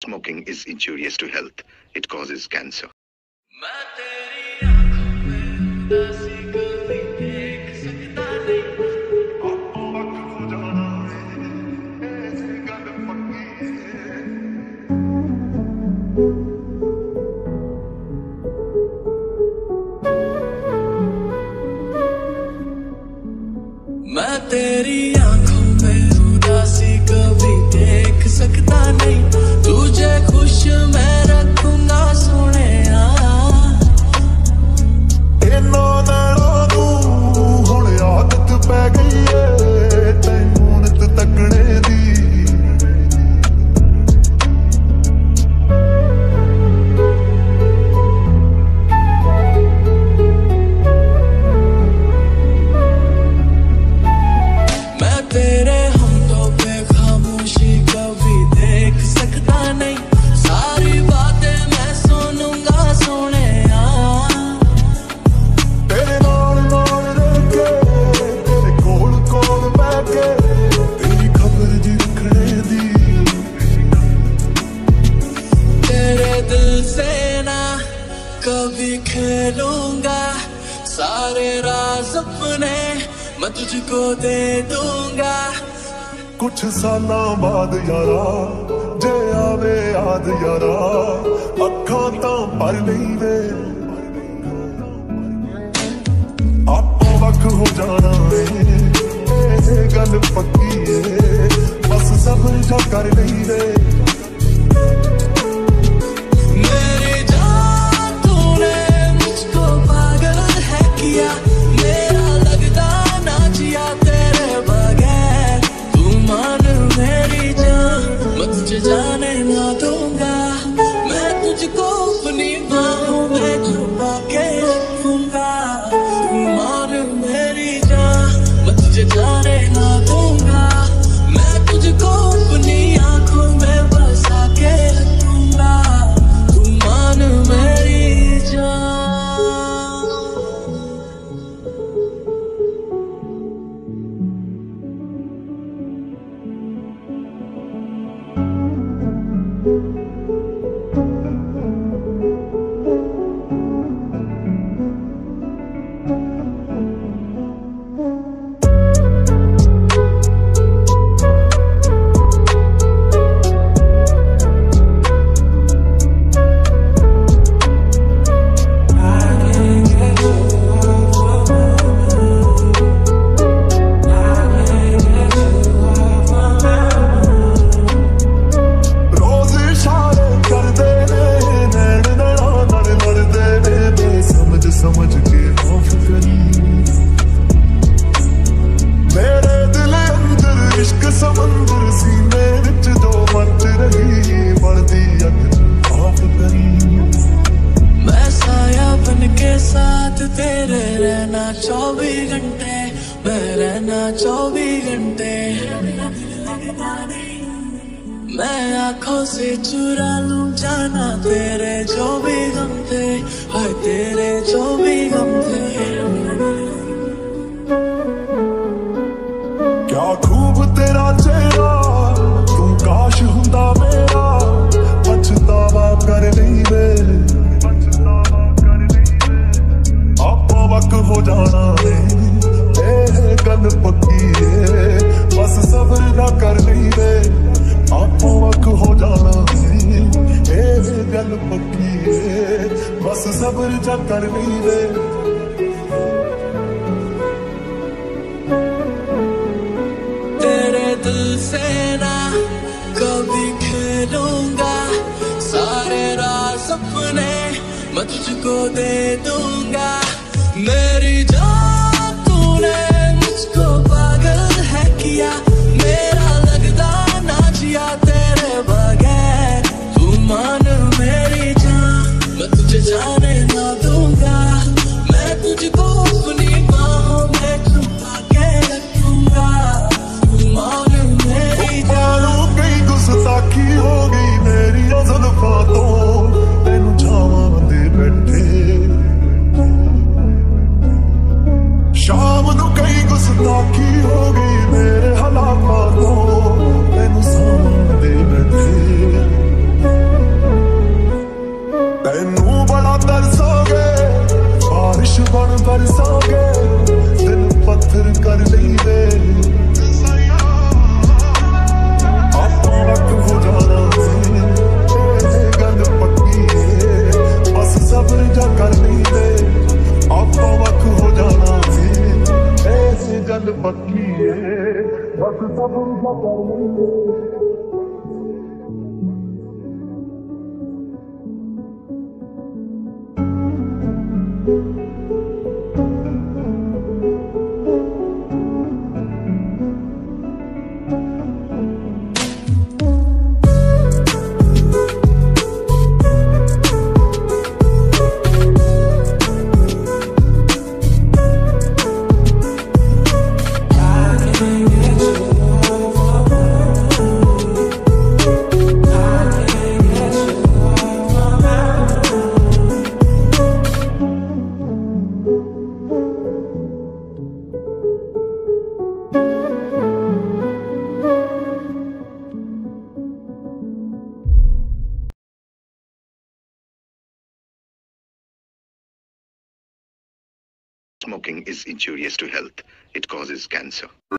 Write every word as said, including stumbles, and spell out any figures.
Smoking is injurious to health. It causes cancer. मैं तेरी आंखों में उदासी कभी देख सकता नहीं, तुझे खुश मैं रखूंगा सोनिया। इन्ना नैना तू हुण आदत पै गई है तैनूं नित तकने दी। तेरे होंठों पे खामोशी कभी देख सकता नहीं, सारी बातें मैं सुनूंगा सोनिया। तेरे नाल नाल रह के तेरे कोल कोल बैठ के तेरी खबर जी रखने दी। तेरे दिल से ना कभी खेलूंगा, सारे राज अपने मैं तुझको दे दूंगा। कुछ सालां बाद यारा जे आवे याद यारा अखां तां भर नहीं वे, आपो वख हो जाना वे ये गल पक्की है, बस सबर जा कर नहीं वे। मेरी जान तूने मुझको पागल है किया, मेरा लगता ना जिया तेरे बगैर। तू मान मेरी जान मैं तुझे जाने ना दूंगा, मैं तुझको अपनी बाहों में छुपा के रखूंगा। तू मान मेरी जान मैं तुझे जाने ना दूंगा, मैं तुझको अपनी आंखों में बसा के रखूंगा। तू मान मेरी जान। रोज इशारे करदे ने नैन नैना नाल लड़दे ने बेसमझ समझ के माफ करी। मेरे दिल अंदर इश्क समंदर सीने विच जो मच रही बढ़दी अग माफ करी। मैं साया बन के साथ तेरे रहना चौबीस घंटे, मैं रहना चौबीस घंटे। मैं आंखों से चुरा लूं जाना तेरे जो भी गम थे, हाय तेरे जो भी गम थे। क्या खूब तेरा चेहरा तू काश हुंदा मेरा, पछतावा कर नहीं वे आपो वक हो जाना वे ये गल पक्की है, बस सबर ना कर नहीं वे आपो वक हो जाना वे ये गल पक्की है, बस सबर जा कर नहीं वे। तेरे दिल से ना कभी खेलूंगा, सारे राज अपने मैं तुझको दे दूंगा। मेरी जान तूने मुझको पागल है किया, मेरा लगता ना जिया तेरे बगैर। तू मान मेरी जान मैं तुझे जाने ना दूंगा, मैं तुझको अपनी बाहों में छुपा के रखूंगा। तू मान मेरी जान। कई गुस्ताखी हो गई मेरी जुल्फां तो तेनू छावां दे बैठे। Smoking is injurious to health. It causes cancer.